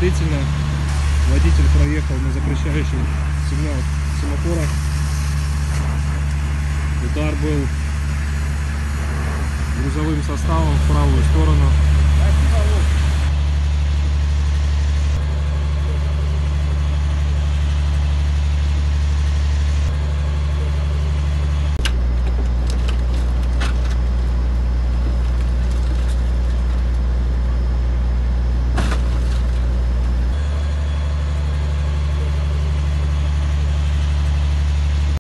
предварительно. Водитель проехал на запрещающий сигнал семафора. Удар был грузовым составом в правую сторону.